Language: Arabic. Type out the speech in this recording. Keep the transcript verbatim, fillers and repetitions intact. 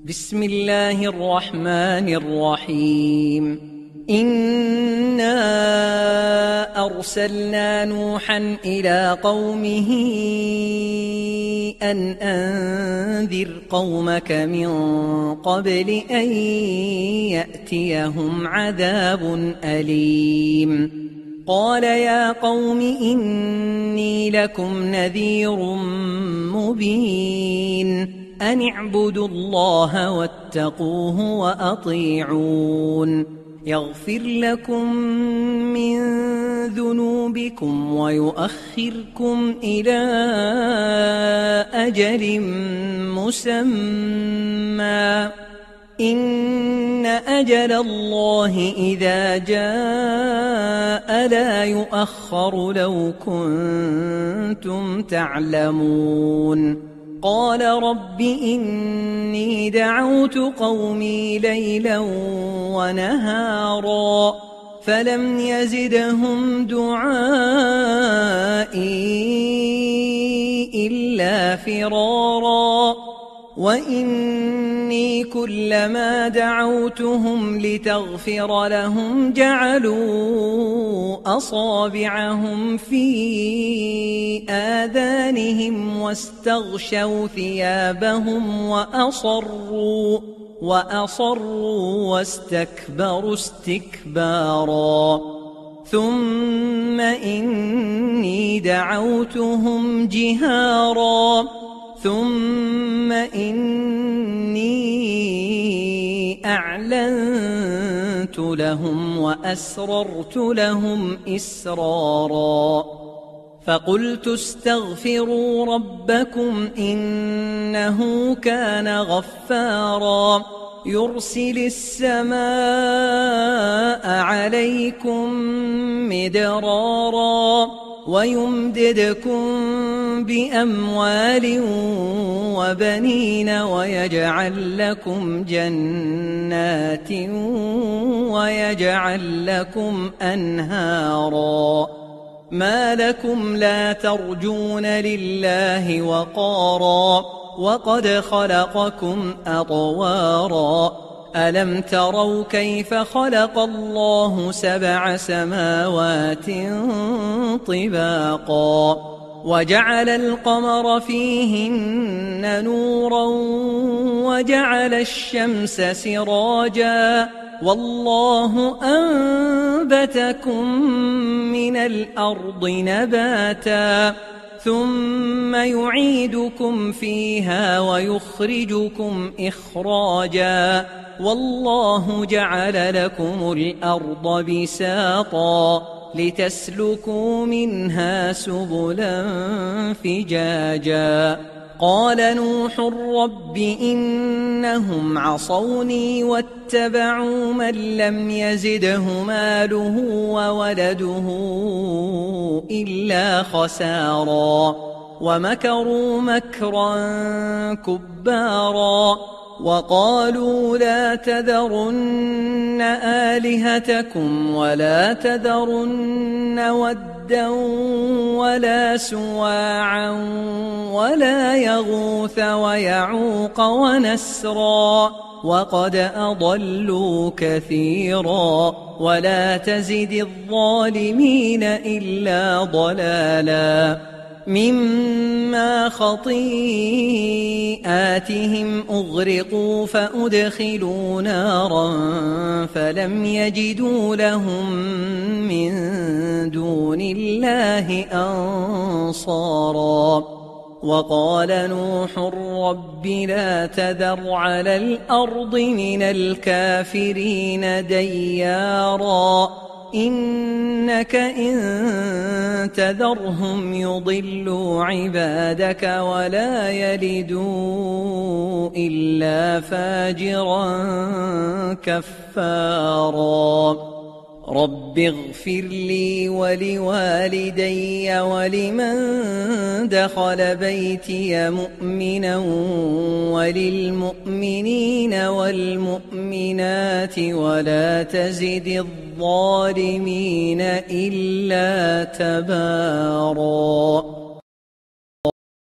بسم الله الرحمن الرحيم. إنا أرسلنا نوحا إلى قومه أن أنذر قومك من قبل أن يأتيهم عذاب أليم. قال يا قوم إني لكم نذير مبين أن اعبدوا الله واتقوه وأطيعون يغفر لكم من ذنوبكم ويؤخركم إلى أجل مسمى إن أجل الله إذا جاء لا يؤخر لو كنتم تعلمون. قال رب إني دعوت قومي ليلا ونهارا فلم يزدهم دعائي إلا فرارا وإني كلما دعوتهم لتغفر لهم جعلوا أصابعهم في آذانهم واستغشوا ثيابهم وأصروا وأصروا واستكبروا استكبارا ثم إني دعوتهم جهارا ثم إني أعلنت لهم وأسررت لهم إسرارا فقلت استغفروا ربكم إنه كان غفارا يرسل السماء عليكم مدرارا ويمددكم بأموال وبنين ويجعل لكم جنات ويجعل لكم أنهارا ما لكم لا ترجون لله وقارا وقد خلقكم أطوارا ألم تروا كيف خلق الله سبع سماوات طباقا وجعل القمر فيهن نورا وجعل الشمس سراجا والله أنبتكم من الأرض نباتا ثم يعيدكم فيها ويخرجكم إخراجا والله جعل لكم الأرض بساطا لتسلكوا منها سبلا فجاجا قال نوح رب إنهم عصوني واتبعوا من لم يزده ماله وولده إلا خسارا ومكروا مكرا كبارا وقالوا لا تذرن آلهتكم ولا تذرن ودا ولا سواعا ولا يغوث ويعوق ونسرا وقد أضلوا كثيرا ولا تزد الظالمين إلا ضلالا مما خطيئاتهم أغرقوا فأدخلوا نارا فلم يجدوا لهم من دون الله أنصارا وقال نوح رب لا تذر على الأرض من الكافرين ديارا إنك إن تذرهم يضلوا عبادك ولا يلدوا إلا فاجرا كفارا رب اغفر لي ولوالدي ولمن دخل بيتي مؤمنا وللمؤمنين والمؤمنات ولا تزد الظالمين إلا تبارا.